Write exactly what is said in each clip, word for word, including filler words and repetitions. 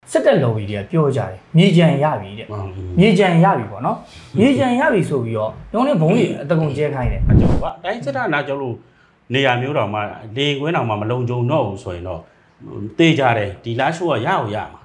စစ်တက်လုံကြီးတွေပြောကြတယ်မြေကြံရပြီတဲ့မြေကြံရပြီပေါ့နော်မြေကြံရပြီဆိုပြီးတော့တုံးလေးဘုံကြီးအတကုံကျဲခိုင်းတယ်အကျော်ကအတိုင်းစစ်တာနာကျော်လို့နေရာမျိုးတော်မှာလေကွင်းတော်မှာမလုံခြုံတော့ဘူးဆိုရင်တော့တေးကြတယ်ဒီလားရှိုးကရအောင်ရမှာ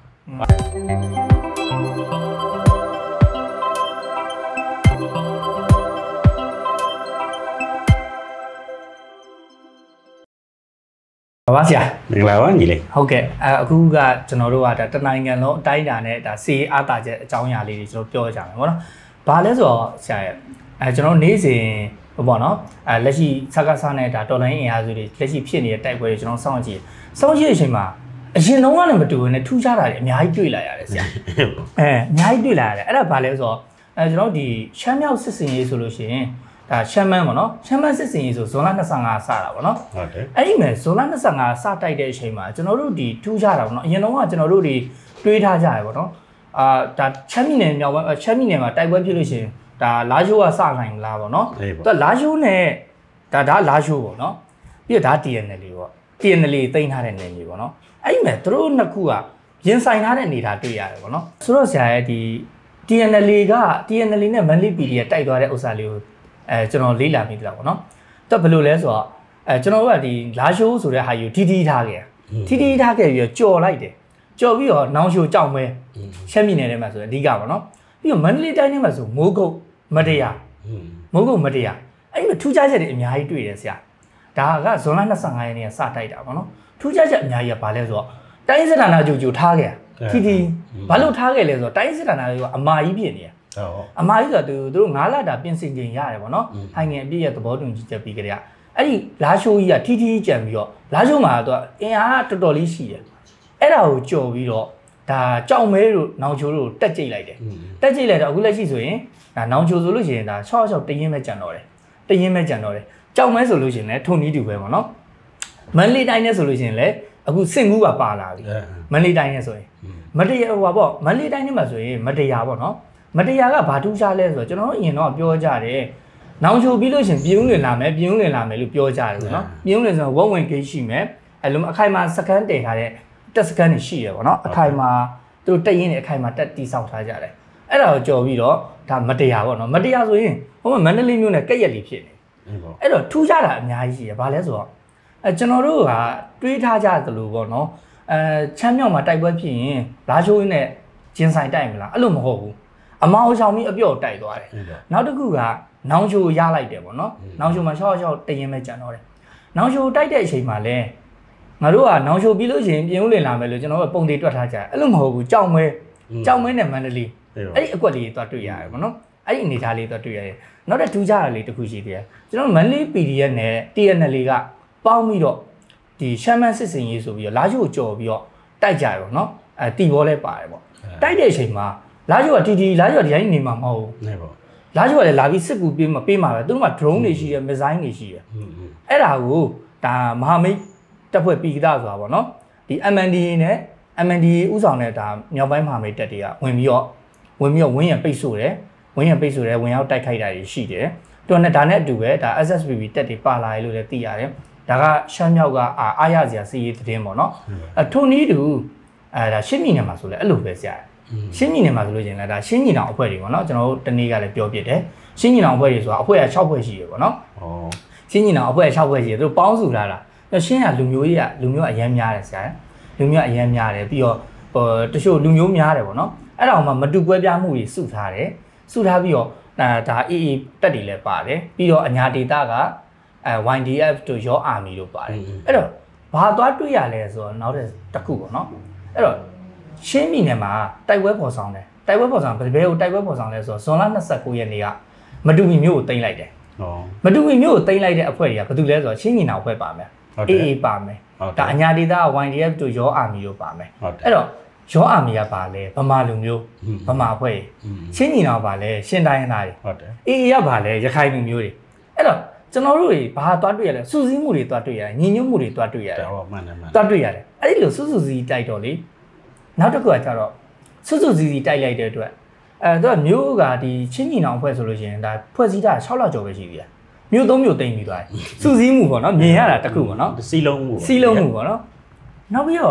ဘာဆရာမင်္ဂလာပါညီလေးဟုတ်ကဲ့အခုကကျွန်တော်တို့ကဒါတနိုင်ငံလုံးအတိုင်းအတာနဲ့ဒါစီအားတာချက်အကြောင်းအရာလေးတွေကျွန်တော်ပြောကြမယ်ပေါ့နော်။ဘာလဲဆိုတော့ဆရာရဲ့အဲကျွန်တော်နေ့စဉ်ပေါ့နော်အဲလက်ရှိစကားစားနဲ့ဒါတော်လိုင်းအင်အားစုတွေလက်ရှိဖြစ်နေတဲ့တိုက်ပွဲတွေကျွန်တော်စောင့်ကြည့်စောင့်ကြည့်တဲ့အချိန်မှာအရင်လုံးကလည်းမတူဘဲနဲ့ထူးခြားတာတွေအများကြီးတွေ့လာရတယ်ဆရာ။အဲအများကြီးတွေ့လာရတယ်အဲ့ဒါဘာလဲဆိုတော့အဲကျွန်တော်ဒီရှမ်းမြောက်စစ်စင်ရေးဆိုလို့ရှိရင်ဒါရှမ်းမန်းပေါ့နော်ရှမ်းမန်းစစ်စင်ရေးဆိုဇွန်လ၂၅စတာပေါ့နော်ဟုတ်တယ်အဲ့ဒီမဲ့ဇွန်လ၂၅စတိုက်တဲ့အချိန်မှာကျွန်တော်တို့ဒီထူးခြားတာပေါ့နော်အရင်တော့ကကျွန်တော်တို့ဒီတွေးထားကြရပေါ့နော်အာဒါချမ်းပြည်နယ်မြောက်ပိုင်းချမ်းပြည်နယ်မှာတိုက်ပွဲဖြစ်လို့ရှိရင်ဒါလာရှိုးကစနိုင်လားပေါ့နော်သူကလာရှိုးနဲ့ဒါဒါလာရှိုးပေါ့နော်ပြီးတော့ဒါ T N L လေးပေါ့ T N L တိမ့်ထားတဲ့နယ်မြေပေါ့နော်အဲ့ဒီမဲ့သူတို့နှစ်ခုကရင်ဆိုင်ထားတဲ့အနေထားတွေ့ရတယ်ပေါ့နော်ဆိုတော့ဆရာရဲ့ဒီ T N L က T N L နဲ့ Manly P D ကတိုက်သွားတဲ့ဥစ္စာလေးကိုအဲကျွန်တော်လေးလာမိတယ်ပေါ့နော်တော့ဘယ်လိုလဲဆိုတော့အဲကျွန်တော်တို့ကဒီလာရှိုးဆိုတဲ့ဟာယူတီတီထားခဲ့တီတီထားခဲ့ပြီးတော့ကြော်လိုက်တယ်ကြော်ပြီးတော့နောင်ရှိုးကြောက်မဲရှမ်းပြည်နယ်ထဲမှာဆိုအဓိကပေါ့နော်ပြီးတော့မန္တလေးတိုင်းထဲမှာဆိုမိုးကုတ်မတရားမိုးကုတ်မတရားအဲ့ဒီထူးခြားချက်တွေအများကြီးတွေ့တယ်ဆရာဒါကဇွန်လ၂၅ရက်နေ့ကစတိုက်တာပေါ့နော်ထူးခြားချက်အများကြီးကဘာလဲဆိုတော့တိုင်းစစ်ဌာနချုပ်ကြိုထားခဲ့တီတီဘာလို့ထားခဲ့လဲဆိုတော့တိုင်းစစ်ဌာနချုပ်ကအမာကြီးဖြစ်နေတယ်အမားကြီးဆိုသူတို့ငါးလတာပြင်ဆင်ချိန်ရတယ်ပေါ့နော်ဟိုင်ငယ်အပြည့်ရဲ့သဘောတူညီချက်ပြီးကြတဲ့အဲ့ဒီလာရှိုးကြီးကထီထီကြံပြီးတော့လာရှိုးမှာတော့အင်အားတော်တော်လေးရှိတယ်အဲ့ဒါကိုကြော်ပြီးတော့ဒါကြောက်မဲတို့နောင်ချိုးတို့တက်ကြိတ်လိုက်တယ်တက်ကြိတ်လိုက်တော့အခုလက်ရှိဆိုရင်ဒါနောင်ချိုးဆိုလို့ရှိရင်ဒါ၆၆တရင်ပဲကြံတော့တယ်တရင်ပဲကြံတော့တယ်ကြောက်မဲဆိုလို့ရှိရင်လည်းထုံနီးတူပဲပေါ့နော်မန္တလေးတိုင်းနဲ့ဆိုလို့ရှိရင်လည်းအခုစင်ကူးပါပါလာပြီမန္တလေးတိုင်းနဲ့ဆိုရင်မတရားဟိုပါပေါ့မန္တလေးတိုင်းနဲ့မှာဆိုရင်မတရားပေါ့နော်မတရားကဘာထူးခြားလဲဆိုတော့ကျွန်တော်တို့အရင်တော့ပြောကြတယ်။နောင်ချိုပြီးလို့ရှင်ပြင်းဦးလင်လာမယ်ပြင်းဦးလင်လာမယ်လို့ပြောကြတယ်နော်။ပြင်းဦးလင်ဆိုတော့ဝက်ဝင်ဂိတ်ရှိမယ်။အဲလိုအခိုင်မှာစကန်တည်ထားတဲ့တက်စကန်တွေရှိတယ်ပေါ့နော်။အခိုင်မှာသူတို့တက်ရင်းနေအခိုင်မှာတက်တီဆောက်ထားကြတယ်။အဲ့ဒါကိုကြော်ပြီးတော့ဒါမတရားပေါ့နော်။မတရားဆိုရင်ဟိုမှာမန္တလေးမြို့နဲ့ကက်ရက်လေးဖြစ်နေ။အဲ့တော့ထူးခြားတာအများကြီးရှိတယ်။ဘာလဲဆိုတော့အဲကျွန်တော်တို့ကတွေးထားကြသလိုပေါ့နော်။အဲချမ်းမြောက်မှာတိုက်ပွဲဖြစ်ရင်လာချိုးရင်းနဲ့ဂျင်ဆိုင်တိုက်မလား။အဲ့လိုမဟုတ်ဘူး။အမောင်ဆောင်ပြီးအပြော့တိုက်သွားတယ်နောက်တစ်ခုကနောင်ချိုရလိုက်တယ်ပေါ့နော်နောင်ချိုမှာ၆၆တရင်ပဲကြံတော့တယ်နောင်ချိုတိုက်တဲ့အချိန်မှာလဲငါတို့ကနောင်ချိုပြီးလို့ရှိရင်ပြင်ဦးလင်လာမယ်လို့ကျွန်တော်ကပုံသေးတွက်ထားကြတယ်အဲ့လိုမဟုတ်ဘူးကြောက်မဲကြောက်မဲနဲ့မန္တလေးအဲ့ဒီအကွက်လေးသွားတွေ့ရတယ်ပေါ့နော်အဲ့ဒီအနေထားလေးသွားတွေ့ရတယ်နောက်တစ်ထူးခြားတာလေးတစ်ခုရှိသေးတယ်ကျွန်တော်မန္တလေး P D F နဲ့ T N L ကပေါင်းပြီးတော့ဒီရှမ်းမန်းစစ်စင်ရေးဆိုပြီးတော့လာချိုကြော်ပြီးတော့တိုက်ကြရပေါ့နော်အဲတီဘောလဲပါတယ်ပေါ့တိုက်တဲ့အချိန်မှာလာချိုကတီတီလာချိုကဒီတိုင်းနေမှာမဟုတ်ဘူးနေပေါ့လာချိုကလည်းလာပြီးစစ်ကူပေးမပေးမှာပဲသူတို့က drone တွေရှိတယ် missile တွေရှိတယ်အဲ့ဒါကိုဒါမဟာမိတ်တပ်ဖွဲ့ပြည်သားဆိုတာပေါ့နော်ဒီ M N D A နဲ့ M N D A ဥဆောင်တဲ့ဒါမြောက်ပိုင်းမဟာမိတ်တပ်တွေကဝင်ပြီးတော့ဝင်ပြီးတော့ဝင်းရံပိတ်ဆို့တယ်ဝင်းရံပိတ်ဆို့တယ်ဝင်ရောက်တိုက်ခိုက်တာတွေရှိတယ်သူကနဲ့ဒါနဲ့အတူပဲဒါ S S B B တပ်တွေပါလာရလို့လည်းသိရတယ်ဒါကရှမ်းမြောက်ကအားရစရာစီးရေးသတင်းပေါ့နော်အထုံနည်းတူအဲဒါရှင်းပြည်နယ်မှာဆိုလဲအဲ့လိုပဲဆရာရှင်းညီနယ်မှာဆိုလို့ရှင်လဲဒါရှင်းညီနောင်အဖွဲ့တွေပေါ့နော်ကျွန်တော်တို့တနေ့ကလည်းပြောပြတယ်ရှင်းညီနောင်အဖွဲ့တွေဆိုတာအဖွဲ့က၆ဖွဲ့ရှိရပေါ့နော်ဩရှင်းညီနောင်အဖွဲ့က၆ဖွဲ့ရှိရသူတို့ပေါင်းစုထားတာရှင်းရလူမျိုးကြီးကလူမျိုးအရန်များတယ်ဆရာလူမျိုးအရန်များတယ်ပြီးတော့ဟိုတချို့လူမျိုးများတယ်ပေါ့နော်အဲ့ဒါအောင်မှမတူကွဲပြားမှုတွေစုထားတယ်စုထားပြီးတော့ဒါဒါအေးအေးတက်တွေလည်းပါတယ်ပြီးတော့အညာဒေတာကအဲ Y D F တို့ရော Army တို့ပါတယ်အဲ့တော့ဘာသွားတွေ့ရလဲဆိုတော့နောက်တစ်ခုပေါ့နော်အဲ့တော့ရှင်းပြည်နယ်မှာတိုက်ပွဲပေါ်ဆောင်တယ်တိုက်ပွဲပေါ်ဆောင်ဘယ်ဘဲကိုတိုက်ပွဲပေါ်ဆောင်လဲဆိုတော့ဇွန်လ၂၉ရက်နေ့ကမတူမီမျိုးကိုတင်လိုက်တယ်ဩမတူမီမျိုးကိုတင်လိုက်တဲ့အဖွဲ့တွေကဘာတူလဲဆိုတော့ရှင်းညီနောင်အဖွဲ့ပါမယ်အေးအေးပါမယ်ဒါအညာဒေတာ Y D F တို့ရော Army တို့ပါမယ်အဲ့တော့ရော Army ကပါလဲဗမာလူမျိုးဗမာအဖွဲ့ရှင်းညီနောင်ပါလဲရှင်းတိုင်းရင်းသားတွေဟုတ်တယ်အေးအေးကပါလဲရခိုင်လူမျိုးတွေအဲ့တော့ကျွန်တော်တို့တွေဘာသွားတွေ့ရလဲစူးစီးမှုတွေသွားတွေ့ရတယ်ညီညွတ်မှုတွေသွားတွေ့ရတယ်ဟုတ်မှန်တယ်မှန်သွားတွေ့ရတယ်အဲ့ဒီလိုစူးစူးစီးတိုက်တော့လေနောက်တစ်ခုကကျတော့စွတ်စွတ်စီစီတိုက်လိုက်တဲ့အတွက်အဲတော့မျိုးကဒီချင်းညီနောင်ဖွဲ့ဆိုလို့ရှိရင်ဒါဖွဲ့စည်းတာ၆လကျော်ပဲရှိသေးတယ်မျိုးသုံးမျိုးတိမ့်ပြီးသွားတယ်စူးစီးမှုပေါ့နော်မြင်ရတာတစ်ခုပေါ့နော်စီလုံးမှုစီလုံးမှုပေါ့နော်နောက်ပြီးတော့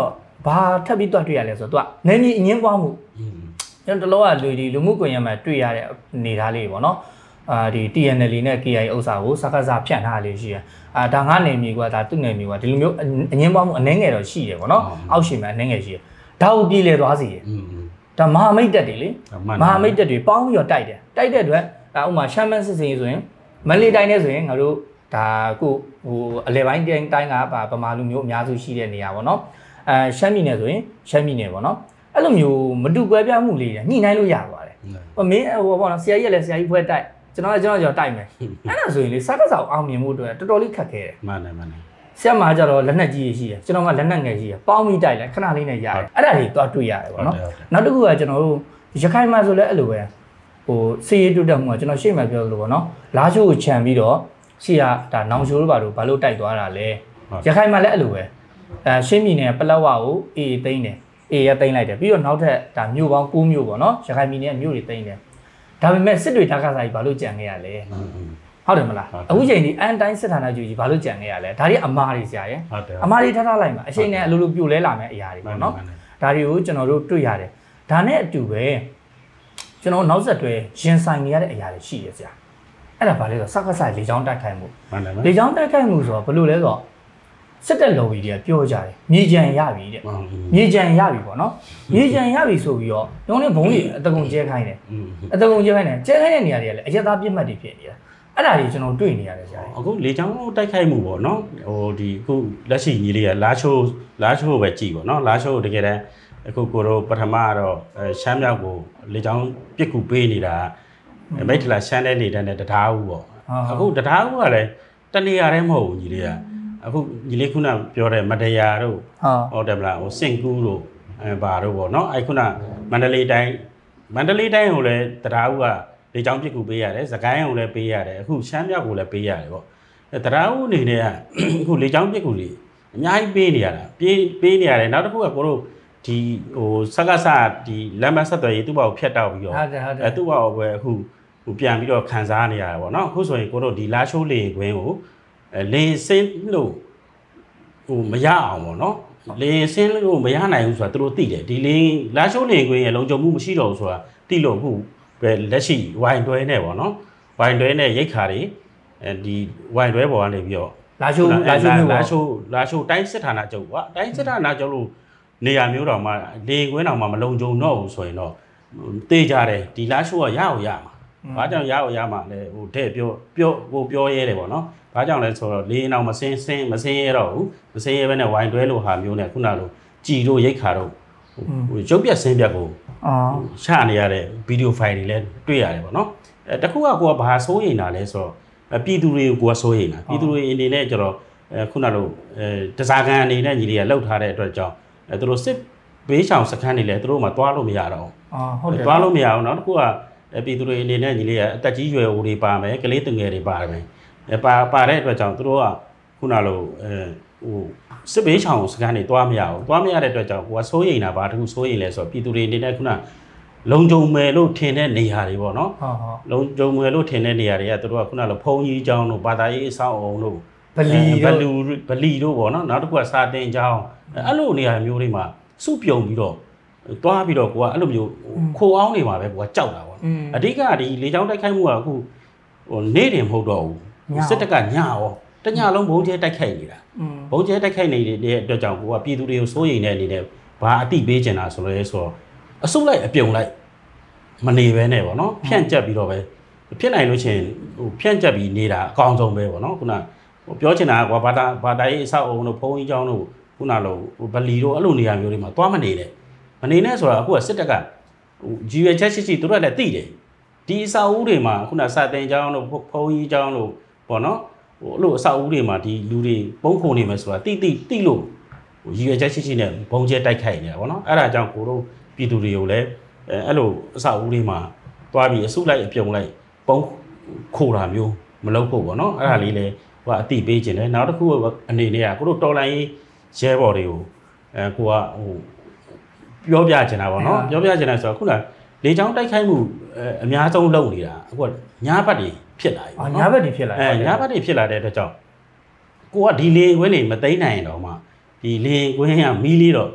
ဘာထပ်ပြီးတွတ်တွေ့ရလဲဆိုတော့ तू နေမီအငင်းပွားမှုကျွန်တော်တလောကလူဒီလူမှုကွန်ရက်မှာတွေ့ရတဲ့အနေသားလေးပေါ့နော်အာဒီ T N L နဲ့ K I A ဥစ္စာကိုစကားစားဖြန့်ထားလေးရှိရအာဒါငါနေမီကွာဒါသူ့နေမီကွာဒီလိုမျိုးအငင်းပွားမှုအနှဲငယ်တော့ရှိတယ်ပေါ့နော်အောက်ရှင်မှာအနှဲငယ်ရှိတယ်ဒါကိုပြေးလဲသွားစီတယ်ဒါမဟာမိတ်တက်တွေလေမဟာမိတ်တက်တွေပေါင်းပြီးတော့တိုက်တယ်တိုက်တဲ့အတွက်ဒါဥမာရှမ်းမန်းစစ်စင်ဆိုရင်မလေးတိုင်းနဲ့ဆိုရင်ငါတို့ဒါခုဟိုအလဲပိုင်းတိုင်းတိုင်းကပါဗမာလူမျိုးအများစုရှိတဲ့နေရာပေါ့နော်အဲရှမ်းပြည်နယ်ဆိုရင်ရှမ်းပြည်နယ်ပေါ့နော်အဲ့လိုမျိုးမတူကွဲပြားမှုလေးတွေညှိနှိုင်းလို့ရပါတယ်ဟိုမင်းဟိုပေါ့နော်ဆရာကြီးလည်းဆရာကြီးဖွဲ့တိုက်ကျွန်တော်ကျွန်တော်ကျွန်တော်တိုက်မယ်အဲ့ဒါဆိုရင်လေစကားဆောင်အောင်မြင်မှုအတွက်တော်တော်လေးခက်ခဲတယ်မှန်တယ်မှန်တယ်ဆရာမကျတော့လက်နက်ကြီးရှိတယ်ကျွန်တော်ကလက်နက်ငယ်ရှိတယ်ပေါင်းပြီးတိုက်လဲခဏလေးနဲ့ရတယ်အဲ့ဒါတွေတော့တွေ့ရတယ်ပေါ့နော်နောက်တစ်ခုကကျွန်တော်တို့ရခိုင်မှာဆိုလဲအဲ့လိုပဲဟိုစီးရီးတိုးတက်မှုကကျွန်တော်ရှေ့မှာပြောလို့ပေါ့နော်လားရှိုးကိုခြံပြီးတော့ရှေ့ကဒါနောင်ရှိုးတို့ဘာလို့ဘာလို့တိုက်သွားတာလဲရခိုင်မှာလည်းအဲ့လိုပဲအဲရှင်းပြည်နယ်ပလက်ဝကိုအေးသိမ်းတယ်အေးရသိမ်းလိုက်တယ်ပြီးတော့နောက်ထပ်ဒါမြို့ပေါင်း၉မြို့ပေါ့နော်ရခိုင်ပြည်နယ်မြို့တွေသိမ်းတယ်ဒါပေမဲ့စစ်တွေဓာတ်ကစားကြီးဘာလို့ကြံခဲ့ရလဲဟုတ်တယ်မလားအခုချိန်ဒီအန်တိုင်းစစ်ဌာနချုပ်ကြီးဘာလို့ကြံခဲ့ရလဲဒါတွေအမားတွေဆရာရဲ့အမားတွေထားထားလိုက်မှာအချိန်နဲ့အလိုလိုပြိုလဲလာမယ့်အရာတွေပေါ့နော်ဒါတွေကိုကျွန်တော်တို့တွေ့ရတယ်ဒါနဲ့အတူပဲကျွန်တော်နောက်ဆက်တွဲရင်ဆိုင်နေရတဲ့အရာတွေရှိရဆရာအဲ့ဒါဘာလဲဆိုစကားစားလေချောင်းတိုက်ခိုက်မှုလေချောင်းတိုက်ခိုက်မှုဆိုတော့ဘယ်လိုလဲဆိုတော့စစ်တပ်လော်ဘီတွေကပြောကြတယ်မြေကြံရပြီတဲ့မြေကြံရပြီပေါ့နော်မြေကြံရပြီဆိုပြီးတော့တုံးနဲ့ဘုံကြီးအတကုံကျဲခိုင်းတယ်အတကုံကျဲခိုင်းတယ်ကျဲခိုင်းတဲ့နေရာတွေကလည်းအရက်သားပြစ်မှတ်တွေဖြစ်နေတာအဲ့ဒါတွေကျွန်တော်တွေ့နေရတယ်ဆရာအခုလေချောင်းတိုက်ခိုက်မှုပေါ့နော်ဟိုဒီအခုလက်ရှိညီလေးကလားချိုးလားချိုးပဲကြည်ပေါ့နော်လားချိုးတကယ်တမ်းအခုကိုတော့ပထမကတော့ရှမ်းမြောက်ကိုလေချောင်းပြစ်ကူပေးနေတာမိတ်ထလာရှမ်းတဲ့နေတဲ့နဲ့တထားဦးပေါ့အခုတထားဦးကလည်းတနေရာတည်းမဟုတ်ဘူးညီလေးကအခုညီလေးခုနပြောတဲ့မတရားတို့ဟုတ်တယ်မလားဟိုစင်ကူးတို့အဲဘာတို့ပေါ့နော်အဲခုနမန္တလေးတိုင်းမန္တလေးတိုင်းကိုလည်းတထားဦးကလေချောင်းပြစ်ကူပေးရတယ်စကိုင်းကိုလည်းပေးရတယ်အခုရှမ်းမြောက်ကိုလည်းပေးရတယ်ပေါ့အဲတထားဦးအနေနဲ့ကအခုလေချောင်းပြစ်ကူတွေအများကြီးပေးနေရတာပေးပေးနေရတယ်နောက်တစ်ခုကကိုတို့ဒီဟိုစကားစဒီလမ်းမဆက်သွယ်ရေးသူ့ဘောက်ဖြတ်တောက်ပြီးတော့အဲသူ့ဘောက်ပဲအခုဟိုပြန်ပြီးတော့ခံစားနေရတာပေါ့နော်အခုဆိုရင်ကိုတို့ဒီလာရှိုးလေခွင်းကိုအဲလင်းစင်းလို့ဟိုမရအောင်ပေါ့နော်လင်းစင်းလို့မရနိုင်ဘူးဆိုတာသူတို့သိတယ်ဒီလင်းလာရှိုးလေခွင်းရဲ့လုံခြုံမှုမရှိတော့ဘူးဆိုတာသိလို့အခုပဲလက်ရှိဝိုင်တွဲနဲ့ပေါ့နော်ဝိုင်တွဲနဲ့ရိတ်ခါတွေအဲဒီဝိုင်တွဲပေါ်ကနေပြီးတော့လာရှိုးလာရှိုးလာရှိုးလာရှိုးတိုင်းစစ်ဌာနချုပ်ကွာတိုင်းစစ်ဌာနချုပ်လို့နေရာမျိုးတောင်မှလေခွင်းတောင်မှမလုံခြုံတော့ဘူးဆိုရင်တော့တေးကြတယ်ဒီလားရှိုးကရအောင်ရမှာဘာကြောင့်ရအောင်ရမှာလဲဟိုတဲ့ပြောပြောဟိုပြောရဲတယ်ပေါ့နော်ဘာကြောင့်လဲဆိုတော့လေအောင်မစင်းစင်းမစင်းရဲတော့ဘူးမစင်းရဲဘဲနဲ့ဝိုင်တွဲလို့ဟာမျိုးနဲ့ခုနလိုကြည်တို့ရိတ်ခါတော့ဟိုရုပ်ပြက်ဆင်းပြက်ကိုအော်ချနေရတဲ့ဗီဒီယိုဖိုင်တွေလည်းတွေ့ရတယ်ပေါ့နော်အဲတခုကကိုကဘာစိုးရိမ်တာလဲဆိုတော့ပြည်သူတွေကိုကစိုးရိမ်တာပြည်သူတွေအနေနဲ့ကျတော့အဲခုနလိုအဲတစားကန်အနေနဲ့ညီတွေကလှုပ်ထားတဲ့အတွက်ကြောင့်အဲသူတို့စစ်ဘေးချောင်စခန်းတွေလည်းသူတို့မှသွားလို့မရတော့အော်ဟုတ်တယ်သွားလို့မရအောင်နောက်တစ်ခုကပြည်သူတွေအနေနဲ့ညီလေးကအသက်ကြီးရွယ်အိုတွေပါမယ်ကလေးတငယ်တွေပါတယ်မယ်အဲပါပါတဲ့အတွက်ကြောင့်သူတို့ကခုနလိုအဲဟိုစစ်ဘေးချောင်စခန်းတွေသွားမရအောင်သွားမရတဲ့အတွက်ကြောင့်ကိုကစိုးရိမ်တာပါတခုစိုးရိမ်လဲဆိုတော့ပြည်သူတွေအနေနဲ့ခုနလုံခြုံမယ်လို့ထင်တဲ့နေရာတွေပေါ့နော်ဟုတ်ဟုတ်လုံခြုံမယ်လို့ထင်တဲ့နေရာတွေကသူတို့ကခုနလိုဖုံကြီးကျောင်းတို့ဘာသာရေးအဆောက်အုံတို့ဗလီဗလူဗလီတို့ပေါ့နော်နောက်တစ်ခုကစာတင်ကျောင်းအဲ့လိုနေရာမျိုးတွေမှာစုပြုံပြီးတော့သွားပြီးတော့ကိုကအဲ့လိုမျိုးခိုးအောင်နေမှာပဲကိုကကြောက်တာပေါ့အဓိကဒီလေချောင်းတိုက်ခိုက်မှုကအခုဟိုနေ့တင်မဟုတ်တော့ဘူးစစ်တပ်ကညရောတညလုံးဘုံကျဲတိုက်ခိုက်နေတာဘုံကျဲတိုက်ခိုက်နေတဲ့အတွက်ကြောင့်ကိုကပြည်သူတွေကိုစိုးရိမ်တဲ့အနေနဲ့ဘာအတိပေးချင်တာဆိုလဲဆိုတော့အစုလိုက်အပြုံလိုက်မနေပဲနဲ့ပေါ့နော်ဖြန့်ကျက်ပြီးတော့ပဲဖြစ်နိုင်လို့ချင်းဟိုဖြန့်ကျက်ပြီးနေတာအကောင်းဆုံးပဲပေါ့နော်ခုနဟိုပြောချင်တာကဘာသာဘာသာရေးအဆောက်အအုံတို့ဘုံကြီးကျောင်းတို့ခုနလိုဟိုဗလီတို့အဲ့လိုနေရာမျိုးတွေမှာသွားမနေနဲ့မနေနဲ့ဆိုတာအခုကစစ်တပ်ကဟိုဂျီရွယ်ချက်ရှိရှိသူတို့လည်းသိတယ်ဒီအဆောက်အဦတွေမှာခုနစာတင်ကျောင်းတို့ဘုံကြီးကျောင်းတို့ပေါ့နော်ဟိုအဲ့လိုအဆောက်အဦတွေမှာဒီလူတွေပုံခုံနေမယ်ဆိုတာတိတိတိလို့ဟိုဂျီရွယ်ချက်ရှိရှိနဲ့ဘုံကျဲတိုက်ခိုက်နေတာပေါ့နော်အဲ့ဒါကြောင့်ကိုတို့ပြည်သူတွေကိုလည်းအဲအဲ့လိုအဆောက်အဦတွေမှာသွားပြီးအစုလိုက်အပြုံလိုက်ပုံခိုတာမျိုးမလုပ်ဖို့ပေါ့နော်အဲ့ဒါလေးလည်းဟိုအတိပေးခြင်းတယ်နောက်တစ်ခုအနေနဲ့ကကိုတို့တော်လိုင်းရဲဘော်တွေကိုအဲကိုကဟိုပြောပြချင်တာပေါ့နော်ပြောပြချင်တာဆိုတော့ခုနလေချောင်းတိုက်ခိုက်မှုအများဆုံးလုပ်နေတာအခုကညာဘက်တွေဖြစ်လာပြီပေါ့နော်ညာဘက်တွေဖြစ်လာအဲညာဘက်တွေဖြစ်လာတဲ့အတွက်ကြောင့်ကိုကဒီလေခွင်းတွေမသိမ်းနိုင်ရင်တော့မှဒီလေခွင်းကမီးလေးတော့ဟ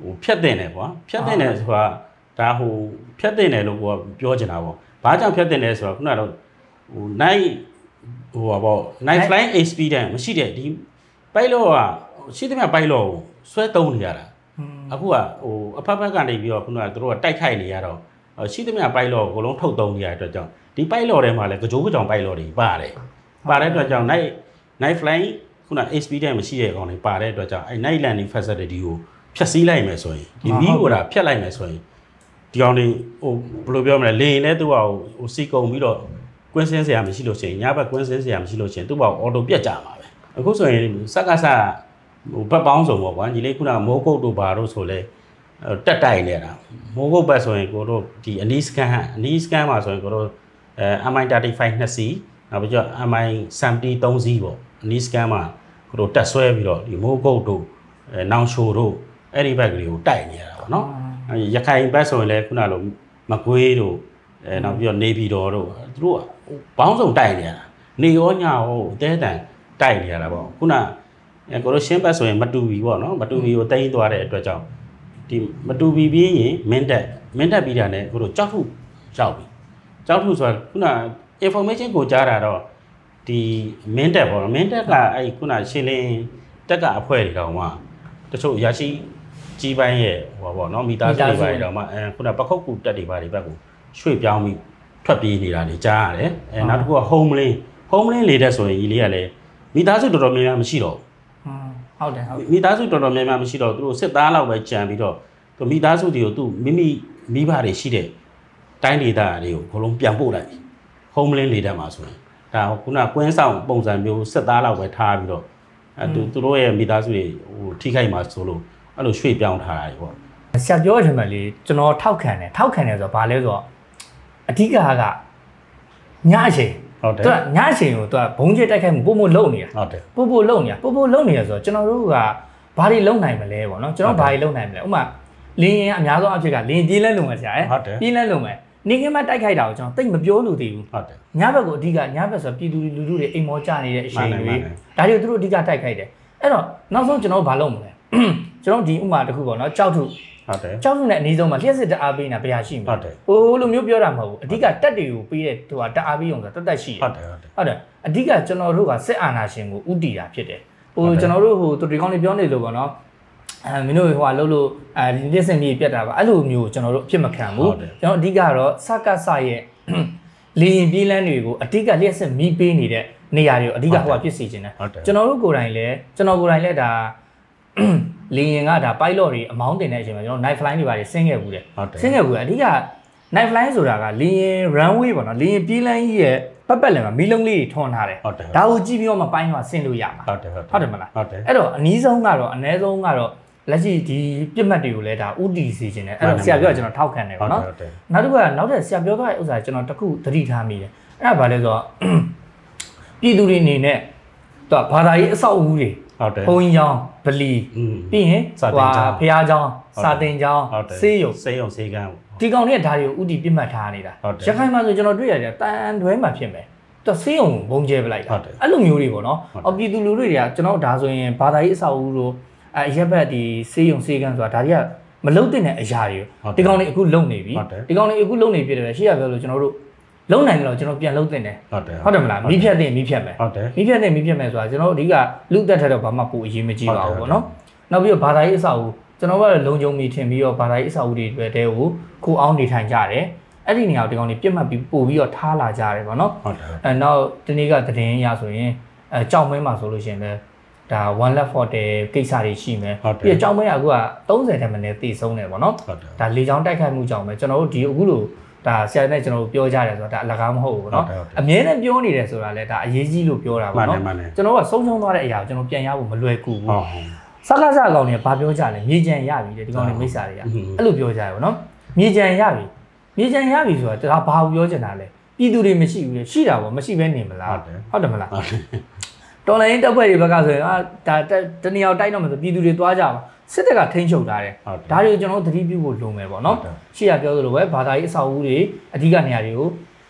ဟိုဖြတ်တင်တယ်ကွာဖြတ်တင်တယ်ဆိုတာဒါဟိုဖြတ်တင်တယ်လို့ကိုပြောချင်တာပေါ့ဘာကြောင့်ဖြတ်တင်လဲဆိုတော့ခုနကတော့ဟို night ဟိုပါပေါ့ night flying experience မရှိတဲ့ဒီ pilot ကရှိသမျှ pilot ကိုဆွဲသုံးနေရတာအခုကဟိုအဖက်ဖက်ကနေပြီးတော့ခုနကတို့ကတိုက်ခိုက်နေရတော့ရှိသမျှ pilot ကိုအလုံးထုတ်သုံးနေရတဲ့အတွက်ကြောင့်ဒီ pilot ထဲမှာလည်းကြောကြောင် pilot တွေပါတယ်ပါတဲ့အတွက်ကြောင့် night night flying ခုန experience မရှိတဲ့ကောင်တွေပါတဲ့အတွက်ကြောင့်အဲ night landing facility ကိုဖြတ်စည်းလိုက်မယ်ဆိုရင်ဒီ view ကိုဒါဖြတ်လိုက်မယ်ဆိုရင်ဒီကောင်တွေဟိုဘယ်လိုပြောမလဲလေရင်လည်းသူ့ဟာဟိုစီကုံပြီးတော့ကွင်းစင်းစရာမရှိလို့ရှိရင်ညဘက်ကွင်းစင်းစရာမရှိလို့ရှိရင်သူ့ဘာအော်တိုပြတ်ကြမှာပဲအခုဆိုရင်စက်ကစဟိုဘက်ပေါင်းစုံပေါ့ကွာညီလေးခုနမိုးကုတ်တို့ဘာတို့ဆိုလဲတက်တိုက်နေတာမိုးကုတ်ဘက်ဆိုရင်ကိုတို့ဒီအနီးစကန်အနီးစကန်မှာဆိုရင်ကိုတို့အဲ M I 35 နှစ်စီးနောက်ပြီးတော့ M I 73 စီးပေါ့အနီးစကန်မှာကိုတို့တက်ဆွဲပြီးတော့ဒီမိုးကုတ်တို့အဲနောင်ရှိုတို့အဲ့ဒီဘက်ကလေးကိုတိုက်နေရတာပေါ့နော်ရခိုင်ဘက်ဆိုရင်လည်းခုနလိုမကွေးတို့အဲနောက်ပြီးတော့နေပြည်တော်တို့သူတို့ဘောင်းစုံတိုက်နေရတာနေရောညရောအသေးတန်တိုက်နေရတာပေါ့ခုနကိုလိုရှင်းဘက်ဆိုရင်မတူပြီပေါ့နော်မတူပြီကိုတိမ့်သွားတဲ့အတွက်ကြောင့်ဒီမတူပြီပြီးရင်မင်းတက်မင်းတက်ပြီးတာနဲ့ကိုတို့ကြောက်ထုရောက်ပြီကြောက်ထုဆိုတာခုန information ကိုကြားတာတော့ဒီမင်းတက်ပေါ့နော်မင်းတက်ကအဲ့ခုနရှင်းလင်းတက်ကအဖွဲတွေတောင်မှတချို့ရရှိကြီးပိုင်းရဲ့ဟောပေါ့နော်မိသားစုတွေပိုင်းတော့မှအဲခုနပခုတ်ကူတက်တွေပါတွေဘက်ကိုရွှေ့ပြောင်းပြီးထွက်ပြေးနေတာတွေကြားရတယ်အဲနောက်တစ်ခုက homeland homeland လေးတဲ့ဆိုရင်ကြီးလေးကလည်းမိသားစုတော်တော်များများမရှိတော့ဟုတ်တယ်ဟုတ်မိသားစုတော်တော်များများမရှိတော့သူတို့စစ်သားလောက်ပဲကြံပြီးတော့သူမိသားစုတွေကိုသူမိမိမိဘတွေရှိတဲ့တိုင်းဒေသတွေကိုအကုန်လုံးပြန်ပို့လိုက် homeland လေးတဲ့မှာဆိုရင်ဒါခုနကွင်းဆောင်ပုံစံမျိုးစစ်သားလောက်ပဲထားပြီးတော့အဲသူသူတို့ရဲ့မိသားစုတွေဟိုထိခိုက်မှာဆိုလို့အဲ့လိုရွှေ့ပြောင်းထားတာတွေပေါ့ဆရာပြောတယ်မှလေကျွန်တော်ထောက်ခံတယ်ထောက်ခံတယ်ဆိုတော့ဘာလဲဆိုတော့အဓိကကညအချိန်ဟုတ်တယ်သူကညအချိန်ကိုသူကဘုံကျဲတိုက်ခိုက်မှုပို့ပို့လုံနေတာဟုတ်တယ်ပို့ပို့လုံနေတာပို့ပို့လုံနေရဆိုတော့ကျွန်တော်တို့ကဘာတွေလုံနိုင်မလဲပေါ့နော်ကျွန်တော်ဘာတွေလုံနိုင်မလဲဥပမာလင်းရင်အများဆုံးအဖြစ်ကလင်းပြေးလဲလုံမယ်ဆရာရဲ့ပြေးလဲလုံမယ်နေကင်းမတိုက်ခိုက်တာကိုကျွန်တော်တိတ်မပြောလို့သေးဘူးဟုတ်တယ်ညဘက်ကိုအဓိကညဘက်ဆိုပြည်သူလူထုတွေအိမ်မောကြနေတဲ့အချိန်တွေဒါတွေကိုသူတို့အဓိကတိုက်ခိုက်တယ်အဲ့တော့နောက်ဆုံးကျွန်တော်ဘာလုပ်မလဲကျွန်တော်ဒီဥမာတစ်ခုပေါ့နော်ကြောက်ထုဟုတ်တယ်ကြောက်ထုနဲ့အနည်းဆုံးမှာလျှက်စစ်တအားပေးနေတာဘယ်ဟာရှိမလဲဟုတ်တယ်ဟိုလိုမျိုးပြောတာမဟုတ်ဘူးအဓိကတက်တွေကိုပေးတဲ့ဟိုဟာတအားပေးအောင်ဆိုတာတက်တက်ရှိတယ်ဟုတ်တယ်ဟုတ်တယ်အဓိကကျွန်တော်တို့ကစစ်အာဏာရှင်ကိုဥတီတာဖြစ်တယ်ဟိုကျွန်တော်တို့ဟိုတူတီကောင်းလေးပြောနေလို့ပေါ့နော်အဲမင်းတို့ဟိုဟာလှုပ်လို့အဲလျှက်စစ်ကြီးပြတ်တာပါအဲ့လိုမျိုးကျွန်တော်တို့အဖြစ်မခံဘူးကျွန်တော်အဓိကတော့စကစရဲ့လေရင်ပြေးလန်းတွေကိုအဓိကလျှက်စစ်မီးပေးနေတဲ့နေရာတွေကိုအဓိကဟိုဟာဖြစ်စီခြင်းတယ်ကျွန်တော်တို့ကိုယ်တိုင်လည်းကျွန်တော်ကိုယ်တိုင်လည်းဒါလေရင်ကဒါ pilot တွေအမောင်းတင်တဲ့အချိန်မှာကျွန်တော် night flying တွေပါတယ်ဆင်းခဲ့ဘူးတယ်ဆင်းခဲ့ဘူးအဓိက night flying ဆိုတာကလေရင် runway ပေါ့နော်လေရင်ပြေးလန်းကြီးရဲ့ပတ်ပတ်လည်မှာမီးလုံးလေးတွေထွန်းထားတယ်ဒါကိုကြည့်ပြီးတော့မှပိုင်းမှာဆင်းလို့ရမှာဟုတ်တယ်ဟုတ်တယ်မလားအဲ့တော့အနည်းဆုံးကတော့အနည်းဆုံးကတော့လက်ရှိဒီပြစ်မှတ်တွေကိုလည်းဒါဥတီစီခြင်းတယ်အဲ့တော့ဆရာပြောတာကျွန်တော်ထောက်ခံတယ်ပေါ့နော်နောက်တစ်ခုကနောက်ထပ်ဆရာပြောသွားတဲ့ဥစ္စာကျွန်တော်တခုသတိထားမိတယ်အဲ့ဒါဘာလဲဆိုတော့ပြည်သူတွေအနေနဲ့သူကဘာသာရေးအဆောက်အဦတွေဟုတ်တယ်ဘုံကျောင်းဗလီပြီးရင်ဟိုဖျားကျောင်းစာတင်ကျောင်းဆေးရုံဆေးရုံဆေးကန်းဒီကောင်တွေကဒါတွေကိုဥတီပြစ်မှတ်ထားနေတာရခိုင်မှာဆိုကျွန်တော်တွေ့ရတယ်တန်တွဲမှာဖြစ်မယ်သူဆေးရုံဘုံကျဲပလိုက်တာအဲ့လိုမျိုးတွေပေါ့နော်အော်ပြည်သူလူထုတွေကကျွန်တော်ဒါဆိုရင်ဘာသာရေးအဆောက်အဦတို့အဲရက်ဘက်ဒီဆေးရုံဆေးကန်းဆိုတာဒါတွေကမလုံတဲ့အရာတွေဒီကောင်တွေအခုလုံနေပြီဒီကောင်တွေအခုလုံနေပြတယ်ရှေ့ရပြောလို့ကျွန်တော်တို့လုံနိုင်တယ်လို့ကျွန်တော်ပြန်လုံတင်တယ်ဟုတ်တယ်ဟုတ်တယ်မလားမိဖြတ်တင်မိဖြတ်မယ်ဟုတ်တယ်မိဖြတ်တင်မိဖြတ်မယ်ဆိုတာကျွန်တော်တို့အဓိကလူသက်ထက်တော့ဘာမှပိုအရေးမကြီးပါဘူးပေါ့နော်နောက်ပြီးတော့ဘာသာရေးအဆောက်အဦကျွန်တော်ကလုံခြုံမိထင်ပြီးတော့ဘာသာရေးအဆောက်အဦတွေအတွက်တဲကိုခိုးအောင်နေထိုင်ကြတယ်အဲ့ဒီနေရာကိုဒီကောင်တွေပြတ်မှတ်ပြီးပို့ပြီးတော့ထားလာကြတယ်ပေါ့နော်ဟုတ်တယ်အဲနောက်ဒီနေ့ကသတင်းရဆိုရင်အဲကြောက်မင်းမှာဆိုလို့ရှိရင်လည်းဒါ one left hotel ကိစ္စတွေရှိမယ်ပြီးတော့ကြောက်မင်းကအခုက30ထက်မနည်းတည်ဆုံးတယ်ပေါ့နော်ဒါလေချောင်းတိုက်ခိုက်မှုကြောင့်ပဲကျွန်တော်တို့ဒီအခုလို့ဒါဆရာနဲ့ကျွန်တော်တို့ပြောကြတယ်ဆိုတာဒါအလကားမဟုတ်ဘူးเนาะအမြဲတမ်းပြောနေတယ်ဆိုတာလဲဒါအရေးကြီးလို့ပြောတာပေါ့เนาะကျွန်တော်ကဆုံးရှုံးသွားတဲ့အရာကိုကျွန်တော်ပြန်ရဖို့မလွယ်ကူဘူးစကားစကောင်တွေဘာပြောကြလဲမြေကြံရပြီလေဒီကောင်တွေမိစ္ဆာတွေကအဲ့လိုပြောကြရပါเนาะမြေကြံရပြီမြေကြံရပြီဆိုတာဒါဘာကိုပြောချင်တာလဲပြည်သူတွေမရှိဘူးလေရှိတာပေါ့မရှိဘဲနေမလားဟုတ်တယ်မလားတော်လိုင်းတပ်ဖွဲ့တွေဘက်ကဆိုရင်အာဒါတနည်းအောင်တိုက်တော့မှဆိုပြည်သူတွေသွားကြပါစစ်တပ်ကထိန်းချုပ်ထားတယ်ဒါတွေကိုကျွန်တော်တို့သတိပြုဖို့လိုမယ်ပေါ့နော်ရှေ့ကပြောသလိုပဲဘာသာရေးအဆောက်အဦတွေအဓိကနေရာတွေကို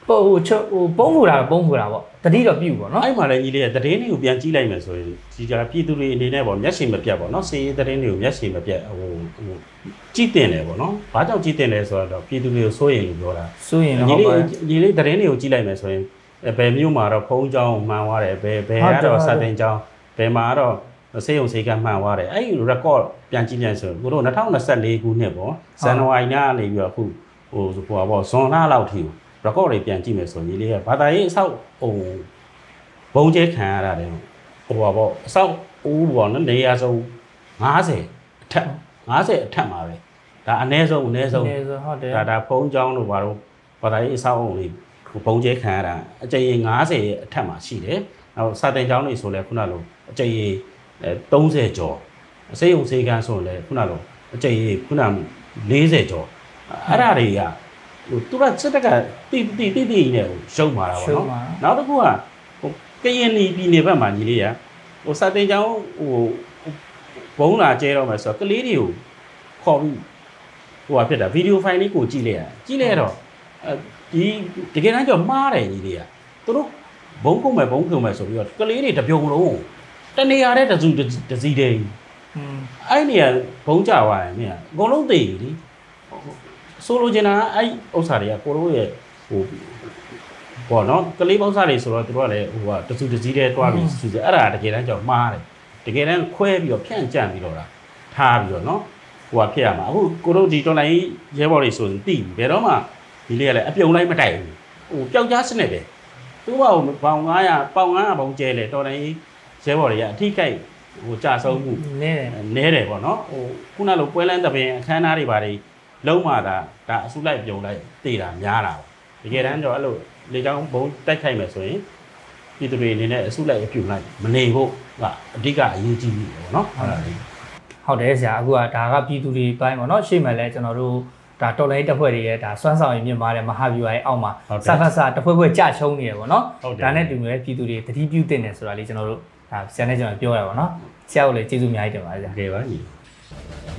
ဟိုဟိုပုံးခူတာပုံးခူတာပေါ့တတိတော့ပြုတ်ပေါ့နော်အဲ့မှာလည်းကြီးလေးကတည်င်းတွေကိုပြန်ကြည့်လိုက်မယ်ဆိုရင်ဒီကြပြည်သူတွေအနေနဲ့ပေါ့မျက်စိမပြတ်ပေါ့နော်စေရေးတည်င်းတွေကိုမျက်စိမပြတ်ဟိုဟိုကြည့်တင်တယ်ပေါ့နော်ဘာကြောင့်ကြည့်တင်လဲဆိုတော့ပြည်သူတွေကိုစိုးရင်လို့ပြောတာစိုးရင်ဟုတ်ပါဒီလေးတည်င်းတွေကိုကြည့်လိုက်မယ်ဆိုရင်ဘယ်မျိုးမှာတော့ဖုံးကြောင်းမှန်သွားတယ်ဘယ်ဘယ်ကတော့စတင်ကြောင်းဘယ်မှာတော့စေယုံစေကမှန်သွားတယ်အဲ့ဒီ record ပြန်ကြည့်ပြန်ဆိုကိုတို့၂၀၂၄ခုနှစ်ပေါ့ဇန်နဝါရီလကနေပြီးတော့အခုဟိုဟိုပါပေါ့ဇွန်လလောက်ထိ record တွေပြန်ကြည့်မယ်ဆိုရင်လေးကဘာသာရေးအဆောက်ဟိုဘုံကျဲခံရတာတယ်ဟိုပါပေါ့အဆောက်ဦးပေါ့နော်နေရာဆုံး၅၀အထက်၅၀အထက်မှာပဲဒါအနည်းဆုံးအနည်းဆုံးဟုတ်တယ်ဒါဒါဖုံးကြောင်းတို့ဘာလို့ဘာသာရေးအဆောက်အုံတွေဘုံကျဲခံရတာအကြိမ်၅၀အထက်မှာရှိတယ်နောက်စာတင်ကျောင်းတွေဆိုလဲခုနလိုအကြိမ်၃၀ကျော်အစိမ်းုံစေကန်းဆိုလဲခုနလိုအကြိမ်ခုန၄၀ကျော်အဲ့ဒါတွေကဟိုသူကစက်ကတိတိတိတိနဲ့ဟိုရှုံးมาတာပေါ့နော်နောက်တစ်ခုကဟိုကရင်နီပြည်နယ်ဘက်မှာညီလေးရဟိုစာတင်ကျောင်းဟိုဘုံလာကျဲတော့မယ်ဆိုတော့ကလေးတွေကိုခေါ်ပြီးဟိုဟာဖြစ်တာဗီဒီယိုဖိုင်လေးကိုကြည့်လိုက်ရကြည့်လိုက်တော့ဒီတကယ်တမ်းကျမှားတယ်ညီလေးရသူတို့ဘုံကုန်မယ်ဘုံကုန်မယ်ဆိုပြီးတော့ကလေးတွေတပြုံလုံးတနေရာတဲ့တစုတစည်းတဲ့အဲ့နေရာဘုံကြသွားတယ်မြင်အကုန်လုံးသိပြီလေဆိုလိုချင်တာအဲ့ဥစ္စာတွေကကိုတို့ရဲ့ဟိုပေါ့နော်ကလေးပေါင်းစားတွေဆိုတော့တို့ကလည်းဟိုကတစုတစည်းတဲ့တွားပြီးစူးစဲအဲ့ဒါတကယ်တမ်းကြောင့်မှားတယ်တကယ်တမ်းခွဲပြီးတော့ဖြန့်ကြံ့ပြီးတော့တာထားပြီးတော့နော်ဟိုကဖြစ်ရမှာအခုကိုတို့ဒီတော်လိုင်းရဲဘော်တွေဆိုရင်တိဘယ်တော့မှဒီလေးကလည်းအပြုံလိုက်မတိုက်ဘူးဟိုပျောက်ကြားစနစ်ပဲသူကဘောင်900ပေါင်900ပေါင်ကျဲလေတော်လိုင်းရဲဘော်တွေကအထိကိုက်ဟိုကြာဆုံးမှုနဲတယ်နဲတယ်ပေါ့နော်ဟိုခုနလိုပွဲလန်းတပင်အခမ်းအနားတွေပါတယ်လုံးမာတာဒါအစုလိုက်ပြုံလိုက်တည်တာများတာတကယ်တမ်းတော့အဲ့လိုလေချောင်းဘုံတိုက်ခိုက်မယ်ဆိုရင်ပြည်သူတွေအနေနဲ့အစုလိုက်အပြုံလိုက်မနေဖို့ကအဓိကအရေးကြီးပြီပေါ့နော်ဟုတ်တယ်ဟုတ်တယ်ဆရာအခုကဒါကပြည်သူတွေပိုင်းပေါ့နော်ရှေ့မှာလဲကျွန်တော်တို့ဒါတော်လိုင်းတပ်ဖွဲ့တွေရဲ့ဒါစွမ်းဆောင်ရည်မြင့်မားတဲ့မဟာဗျူဟာရဲ့အောက်မှာစဖတ်စာတစ်ဖွဲ့ဖွဲ့ကြချုံနေရပေါ့နော်ဒါနဲ့တူမျိုးပြည်သူတွေတတိပြုတင်တယ်ဆိုတာလေးကျွန်တော်တို့ဒါဆရာနဲ့ကျွန်တော်ပြောရပါတော့နော်ဆရာကိုလည်းကျေးဇူးအများကြီးတင်ပါတယ်ဆရာကဲပါညီ